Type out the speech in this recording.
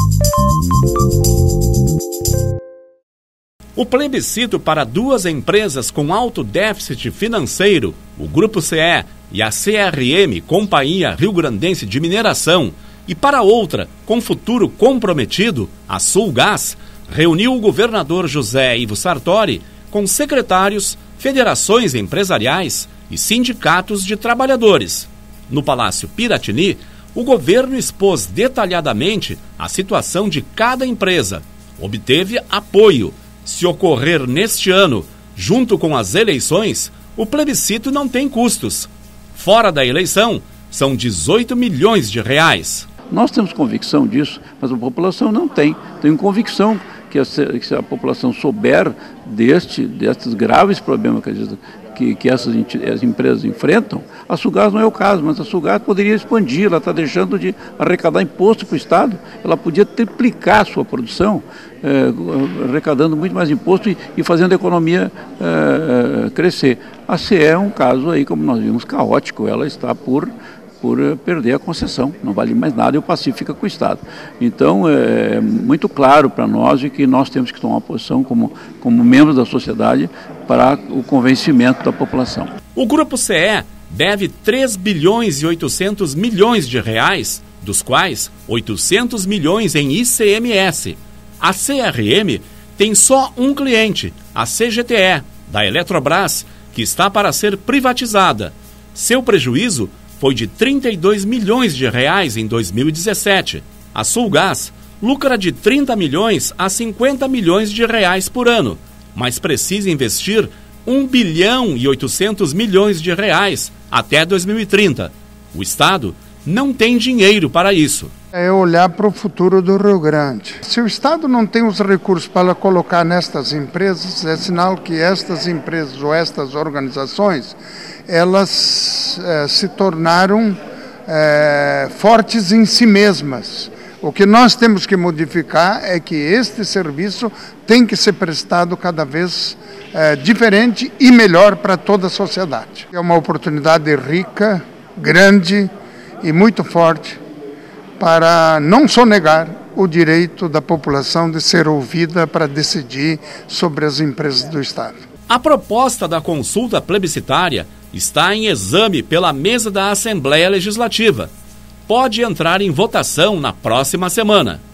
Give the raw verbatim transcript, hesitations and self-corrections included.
O plebiscito para duas empresas com alto déficit financeiro, o Grupo C E e a C R M, Companhia Rio-Grandense de Mineração, e para outra, com futuro comprometido, a Sulgás, reuniu o governador José Ivo Sartori com secretários, federações empresariais e sindicatos de trabalhadores. No Palácio Piratini, o governo expôs detalhadamente a situação de cada empresa. Obteve apoio. Se ocorrer neste ano, junto com as eleições, o plebiscito não tem custos. Fora da eleição, são dezoito milhões de reais. Nós temos convicção disso, mas a população não tem. Tem convicção que a, que se a população souber deste, destes graves problemas que, que, que essas as empresas enfrentam, a Sulgás não é o caso, mas a Sulgás poderia expandir, ela está deixando de arrecadar imposto para o Estado, ela podia triplicar a sua produção, eh, arrecadando muito mais imposto e, e fazendo a economia eh, crescer. A C E é um caso aí, como nós vimos, caótico, ela está por... por perder a concessão, não vale mais nada e o Pacífico fica com o Estado. Então é muito claro para nós que nós temos que tomar uma posição como, como membros da sociedade para o convencimento da população. O Grupo C E deve três bilhões e oitocentos milhões de reais, dos quais oitocentos milhões em I C M S. A C R M tem só um cliente, a C G T E, da Eletrobras, que está para ser privatizada. Seu prejuízo foi de trinta e dois milhões de reais em dois mil e dezessete. A Sulgás lucra de trinta milhões a cinquenta milhões de reais por ano, mas precisa investir um bilhão e oitocentos milhões de reais até dois mil e trinta. O Estado não tem dinheiro para isso. É olhar para o futuro do Rio Grande. Se o Estado não tem os recursos para colocar nestas empresas, é sinal que estas empresas ou estas organizações, elas é, se tornaram é, fortes em si mesmas. O que nós temos que modificar é que este serviço tem que ser prestado cada vez é, diferente e melhor para toda a sociedade. É uma oportunidade rica, grande e muito forte para não sonegar o direito da população de ser ouvida para decidir sobre as empresas do Estado. A proposta da consulta plebiscitária está em exame pela mesa da Assembleia Legislativa. Pode entrar em votação na próxima semana.